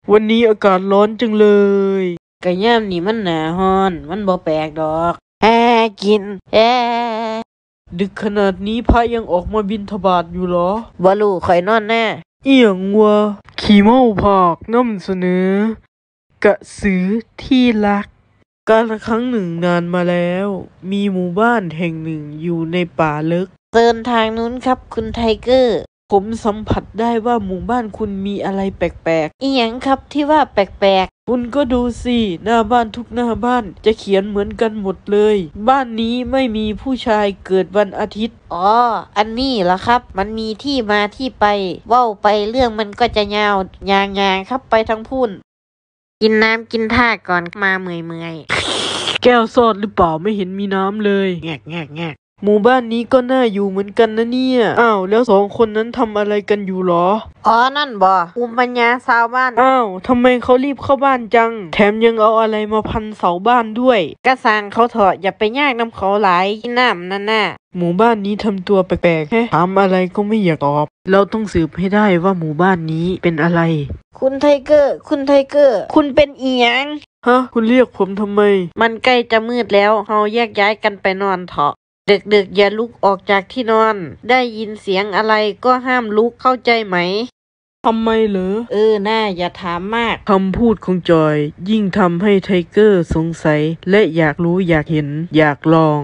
วันนี้อากาศร้อนจังเลยกะย่ามนี่มันหนาฮ้อนมันบ่แปลกดอกกินดึกขนาดนี้พระยังออกมาบิณฑบาตอยู่เหรอบ่รู้ข่อยนอนแน่เอียงวะขี้เมาผากน้ำเสนอกระสือที่รักกาลครั้งหนึ่งนานมาแล้วมีหมู่บ้านแห่งหนึ่งอยู่ในป่าลึกเดินทางนู้นครับคุณไทเกอร์ผมสัมผัสได้ว่าหมู่บ้านคุณมีอะไรแปลกๆอีหยังครับที่ว่าแปลกๆคุณก็ดูสิหน้าบ้านทุกหน้าบ้านจะเขียนเหมือนกันหมดเลยบ้านนี้ไม่มีผู้ชายเกิดวันอาทิตย์อันนี้ล่ะครับมันมีที่มาที่ไปเว้าไปเรื่องมันก็จะยาวยางครับไปทั้งพูนกินน้ำกินท่าก่อนมาเมื่อยแก้วซอดหรือเปล่าไม่เห็นมีน้ำเลยแงกหมู่บ้านนี้ก็น่าอยู่เหมือนกันนะเนี่ยอ้าวแล้วสองคนนั้นทำอะไรกันอยู่หรอนั่นบ่ภูมิปัญญาชาวบ้านอ้าวทำไมเขารีบเข้าบ้านจังแถมยังเอาอะไรมาพันเสาบ้านด้วยกระสางเขาเถอะอย่าไปยากน้ำเขาหลายกินน้ำนั่นน่ะหมู่บ้านนี้ทำตัวแปลกๆถามอะไรก็ไม่อยากตอบเราต้องสืบให้ได้ว่าหมู่บ้านนี้เป็นอะไรคุณไทเกอร์คุณเป็นอีหยังฮะคุณเรียกผมทำไมมันใกล้จะมืดแล้วเฮาแยกย้ายกันไปนอนเถอะดึกอย่าลุกออกจากที่นอนได้ยินเสียงอะไรก็ห้ามลุกเข้าใจไหมทำไมเหรอน่าอย่าถามมากคำพูดของจอยยิ่งทำให้ไทเกอร์สงสัยและอยากรู้อยากเห็นอยากลอง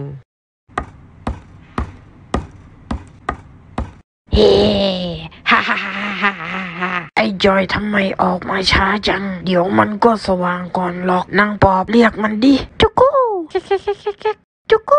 เฮ้ฮ่าไอ้จอยทำไมออกมาช้าจังเดี๋ยวมันก็สว่างก่อนหรอกนางปอบเรียกมันดิจุกูจุกู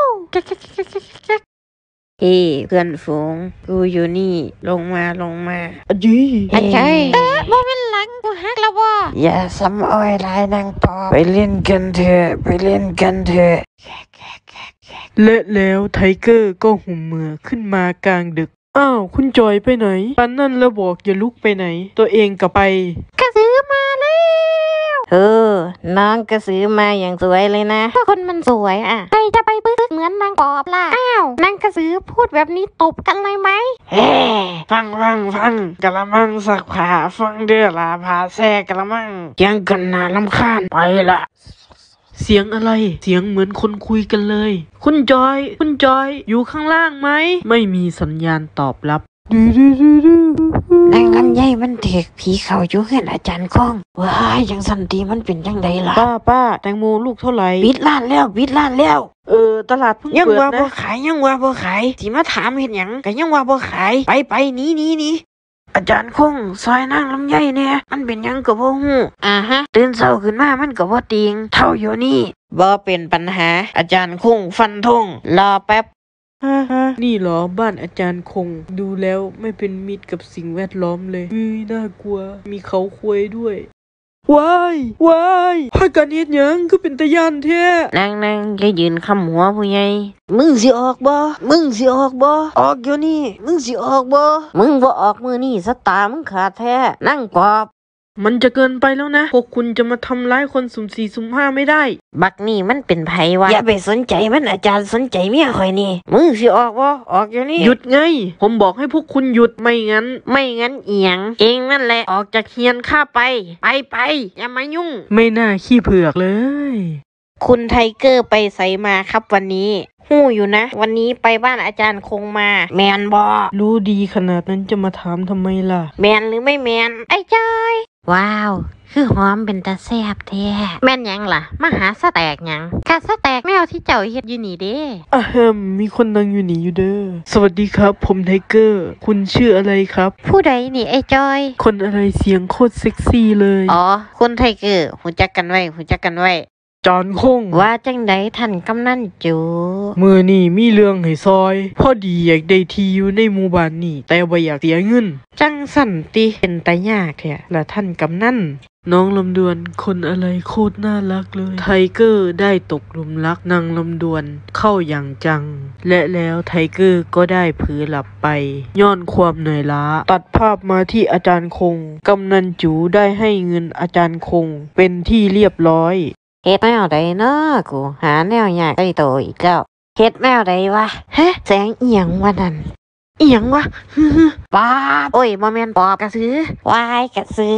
เพื่อนฝูงกูอยู่นี่ลงมาจีไอ้ใจบ่เป็นหลังกูฮักแล้วบ่อย่าซ้ำอ้อยลายนางปอบไปเล่นกันเถอะและแล้วไทเกอร์ก็หุ่มเหม่อขึ้นมากลางดึกอ้าวคุณจอยไปไหนปันนั่นแล้วบอกอย่าลุกไปไหนตัวเองก็ไปกระสือมาแล้วน้องกระสือมาอย่างสวยเลยนะถ้าคนมันสวยใครจะไปบึกเหมือนนางปอบล่ะอ้าวนางกระสือพูดแบบนี้ตบกันเลยไหมฟังกะละมังสักผ้าฟังเด้อลาพาแซ่กะละมังยังกันน่ารำคาญไปละเสียงอะไรเสียงเหมือนคนคุยกันเลยคุณจอยอยู่ข้างล่างไหมไม่มีสัญญาณตอบรับนางลำไยมันเด็กผีเขาอยู่เฮือนอาจารย์ก้องว้ายจังสันติมันเป็นจังไดล่ะป้าแตงโมลูกเท่าไหร่ปิดร้านแล้วตลาดเพิ่งเปิดนะยังว่าบ่ขายสิมาถามเฮ็ดหยังก็ยังว่าบ่ขายไปหนีอาจารย์คงซอยนางลำไยเนี่ยมันเป็นหยังก็บ่ฮู้ตื่นเช้าขึ้นมามันก็บ่ติงเท่าอยู่นี่บ่เป็นปัญหาอาจารย์คงฟันธงรอแป๊บนี่เหรอบ้านอาจารย์คงดูแล้วไม่เป็นมิตรกับสิ่งแวดล้อมเลยน่ากลัวมีเขาควายด้วยว้ายพากันเฮ็ดหยังก็เป็นตาย่านแท้นางอย่ายืนคำหัวผู้ใหญ่มึงสิออกบ่ออกอยู่นี่มึงสิออกบ่มึงบ่ออกมื้อนี้สตามึงขาดแท้นั่งปอบมันจะเกินไปแล้วนะพวกคุณจะมาทำร้ายคนสุ่ม4สุ่ม5ไม่ได้บักนี่มันเป็นไผวะอย่าไปสนใจมันอาจารย์สนใจเมียข่อยนี่มึงสิออกบ่ออกอยู่นี่หยุดไงผมบอกให้พวกคุณหยุดไม่งั้นอีหยังเองนั่นแหละออกจากเฮียนข้าไปอย่ามายุ่งไม่น่าขี้เผือกเลยคุณไทเกอร์ไปไสมาครับวันนี้หู้อยู่นะวันนี้ไปบ้านอาจารย์คงมาแมนบ่รู้ดีขนาดนั้นจะมาถามทำไมล่ะแมนหรือไม่แมนไอ้จอยว้าวคือหอมเป็นตาแซ่บแท้แม่นยังล่ะมาหาสแต็กยังกะสแต็กแมวที่เจ้าเฮ็ดอยู่นี่เด้มีคนนั่งอยู่นี่อยู่เด้อสวัสดีครับผมไทเกอร์คุณชื่ออะไรครับผู้ใดนี่ไอ้จอยคนอะไรเสียงโคตรเซ็กซี่เลยคุณไทเกอร์หูจักกันไว้จอนคงว่าจังไดท่านกำนันจูมื้อนี้มีเรื่องให้ซอยพอดีอยากได้ที่อยู่ในหมู่บ้านนี้แต่บ่อยากเสียเงินจังสั่นติเป็นตายากแท้ละท่านกำนันน้องลำดวนคนอะไรโคตรน่ารักเลยไทเกอร์ได้ตกหลุมรักนางลำดวนเข้าอย่างจังและแล้วไทเกอร์ก็ได้เผลอหลับไปย้อนความเหนื่อยล้าตัดภาพมาที่อาจารย์คงกำนันจูได้ให้เงินอาจารย์คงเป็นที่เรียบร้อยเฮ็ดแนวใดเนาะกูหาแนวยากได้โตอีกแล้วเฮ็ดแนวใดวะแสงอีหยังวะนั่นอีหยังวะป๊าบโอ้ยบ่แม่นปอบกระสือวายกระสือ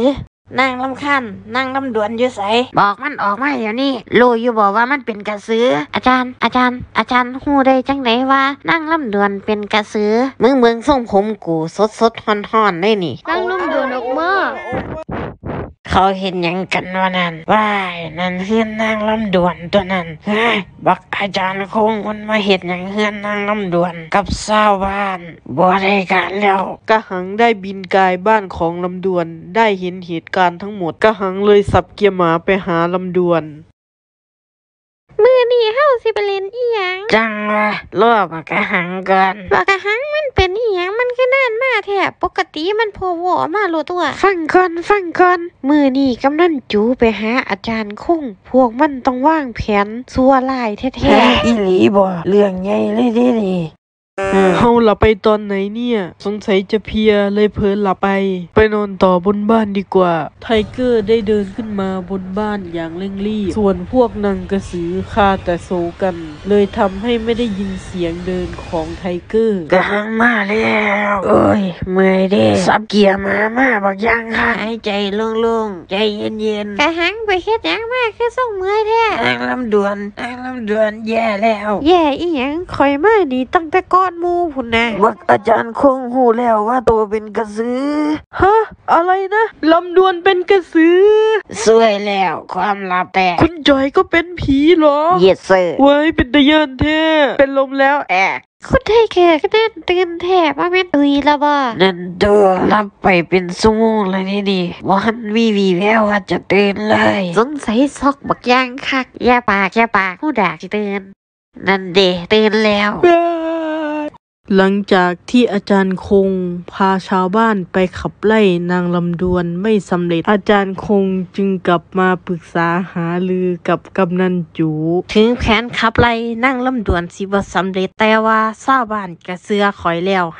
นางลำคันนางลำดวนอยู่ไสบอกมันออกมาเดี๋ยวนี้รู้อยู่บอกว่ามันเป็นกระสืออาจารย์ฮู้ได้จังไหนว่านางลำดวนเป็นกระสือมึงเบิ่งทรงผมกูสดฮ้อนๆได้นี่นั่งนุ่มโดนออกมาเขาเห็นหยังกันวะนั่นว้ายนั่นเฮือนนางลำดวนตัวนั้นเฮ้ยบักอาจารย์คงมันมาเห็นหยังเฮือนนางลำดวนกับชาวบ้านบ่ได้การแล้วกะหังได้บินกายบ้านของลำดวนได้เห็นเหตุการณ์ทั้งหมดกะหังเลยสับเกียร์หมาไปหาลำดวนมือนี่เฮาสิไปเล่นอีหยังจังละรอบักกะหังก่อนบอกกะหังมันเป็นอีหยังมันคือนั่นมาแท้ปกติมันโผล่หัวมาโลตัวฟังก่อนมือนี่กำนันจูไปหาอาจารย์คงพวกมันต้องวางแผนซัวลายแท้ๆอีหลีบ่เรื่องใหญ่เลยเด้นี่เฮาหลับไปตอนไหนเนี่ย สงสัยจะเพลียเลยเผลอหลับไปนอนต่อบนบ้านดีกว่า ไทเกอร์ได้เดินขึ้นมาบนบ้านอย่างเร่งรีบส่วนพวกนางกระสือคาแต่โซกัน เลยทำให้ไม่ได้ยินเสียงเดินของไทเกอร์กะหังมาแล้วโอ้ยเมื่อยเด้สับเกียร์มาบักยังค่ะหายใจโล่งๆใจเย็นกะหังไปเฮ็ดหยังมาคือส่งเมื่อยแท้ๆนางลำดวนแย่แล้วแย่อีหยังข่อยมานี่ตั้งแต่ก่อนหมู่พุ่นนะบักอาจารย์คงหูแล้วว่าตัวเป็นกระสือฮะ อะไรนะลำดวนเป็นกระสือสวยแล้วความลับแตกคุณจอยก็เป็นผีเหรอเย็ดเซอร์เว้ยเป็นตะเยินแท้เป็นลมแล้วแอกคุณไทเกอร์ก็นั่นตื่นแท้ว่าแม่นตุยละบ่นั่นตัวรับไปเป็นชั่วโมงเลยนี่วันวีแววว่าจะตื่นเลยสงสัยซอกบักย่างคักอย่าปากผู้ด่าสิตื่นนั่นเดตื่นแล้วหลังจากที่อาจารย์คงพาชาวบ้านไปขับไล่นางลำดวนไม่สำเร็จอาจารย์คงจึงกลับมาปรึกษาหารือกับกำนันจูถึงแผนขับไล่นั่งลำดวนสิบ่สำเร็จแต่ว่าชาวบ้านกระเสือข่อยแล้ว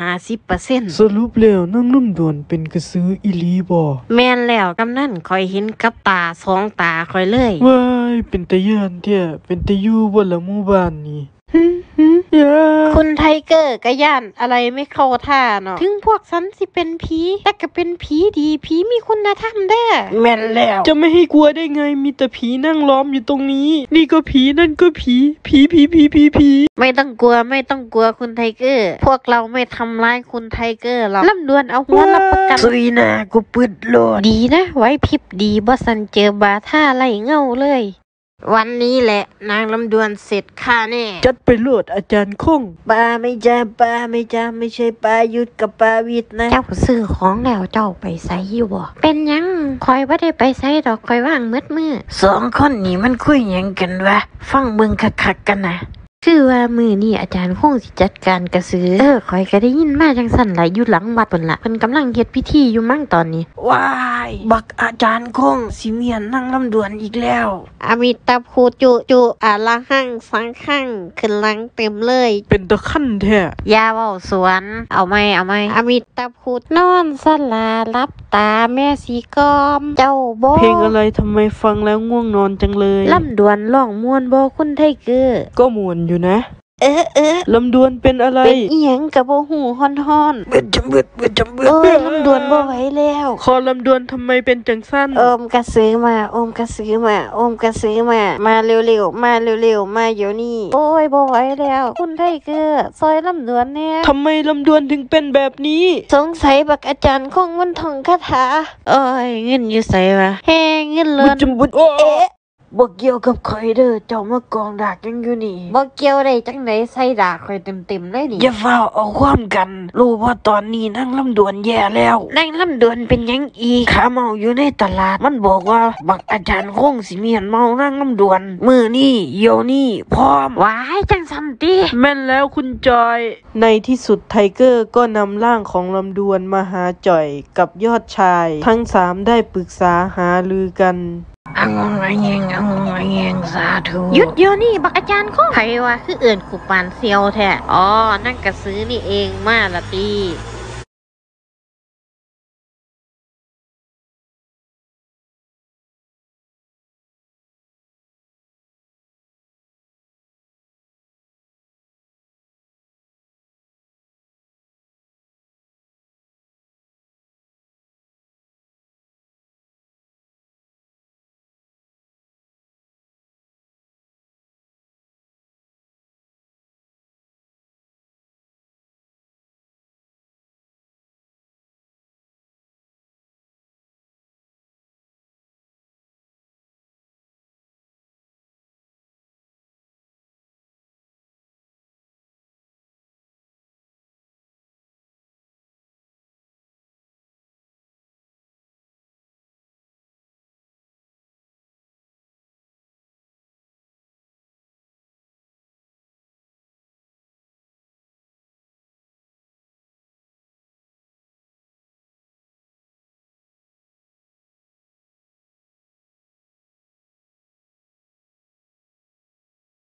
50% สรุปแล้วนางลำดวนเป็นกระสืออีหลีบ่แม่นแล้วกำนันข่อยเห็นกับตาสองตาข่อยเลยว้ายเป็นตะเยินแท้เป็นตะอยู่บนละหมู่บ้านนี่ยาคุณไทเกอร์กะย่านอะไรไม่เข้าท่าเนาะถึงพวกฉันสิเป็นผีแต่ก็เป็นผีดีผีมีคุณธรรมเด้อแม่นแล้วจะไม่ให้กลัวได้ไงมีแต่ผีนั่งล้อมอยู่ตรงนี้ นี่ก็ผีนั่นก็ผีไม่ต้องกลัวคุณไทเกอร์พวกเราไม่ทำร้ายคุณไทเกอร์หรอกลำดวนเอาหัวรับประกันสุยนากูปืดโลดดีนะไว้พริบดีบ่สันเจอบาท่าไล่เงาเลย วันนี้แหละนางลำดวนเสร็จข้าแน่จัดไปโลดอาจารย์คงปลาไม่จ้าไม่ใช่ปลายุดกับปลาวิทย์นะเจ้าซื้อของแล้วเจ้าไปใส่อยู่บ่เป็นหยังคอยว่าได้ไปใส่ดอกคอยว่างมืดมือสองคนนี้มันคุยหยังกันวะฟังเบิ่งคักๆกันนะคือว่ามือนี่อาจารย์คงสิจัดการกระสือคอยก็ได้ยินมาจังสั่นไหลอยู่หลังวัดเพิ่นละเพิ่นกำลังเฮ็ดพิธีอยู่มั่งตอนนี้ว้ายบักอาจารย์คงสิเมียนนั่งลำดวนอีกแล้วอมิตาภูจุอะละหังสังขังขึ้นหลังเต็มเลยเป็นตะขั้นแท้อยาเว้าสวนเอาไหมอมิตาภูนอนสลารับตาแม่สีกอม เจ้าบ่เพลงอะไรทำไมฟังแล้วง่วงนอนจังเลยลำดวนร้องม่วนบ่คุณไทเกอร์ก็ม่วนอยู่นะเออลำดวนเป็นอะไรเป็นอีหยังก็บ่ฮู้ฮ้อนเบิดจำเบิดโอ้ยลำดวนบ่ไหวแล้วคอลำดวนทำไมเป็นจังสั้นโอมกระสือมามาเร็วๆมาเดี๋ยวนี้โอ้ยบ่ไหวแล้วคุณไทเกอร์ซอยลำดวนแน่ทำไมลำดวนถึงเป็นแบบนี้สงสัยบักอาจารย์คงมันท่องคาถาโอ้ยเงินอยู่ไสวะแฮเงินล้บุวนจมบุโอ้บ่เกี่ยวกับข่อยเด้อเจ้ามากองดากยังอยู่นี่บ่เกี่ยวได้จังได๋ใส่ดาข่อยเต็มๆเลยนี่อย่าเฝ้าเอาความกัน รู้ว่าตอนนี้นั่งลำดวนแย่แล้วนางลำดวนเป็นหยังอีกขาเมาอยู่ในตลาด มันบอกว่าบักอาจารย์คงสิเมียนเมานั่งลำดวน มือนี่เดี๋ยวนี่พร้อมว้ายจังซั่นติแม่นแล้วคุณจอย ในที่สุดไทเกอร์ก็นำร่างของลำดวนมาหาจ่อยกับยอดชาย ทั้งสามได้ปรึกษาหารือกันอังงะแยงสาธุหยุดเดี๋ยวนี้บักอาจารย์คงไผว่าคือเอิ้นกูปานเซียวแท้อ๋อนั่นกระซื้อนี่เองมาละติ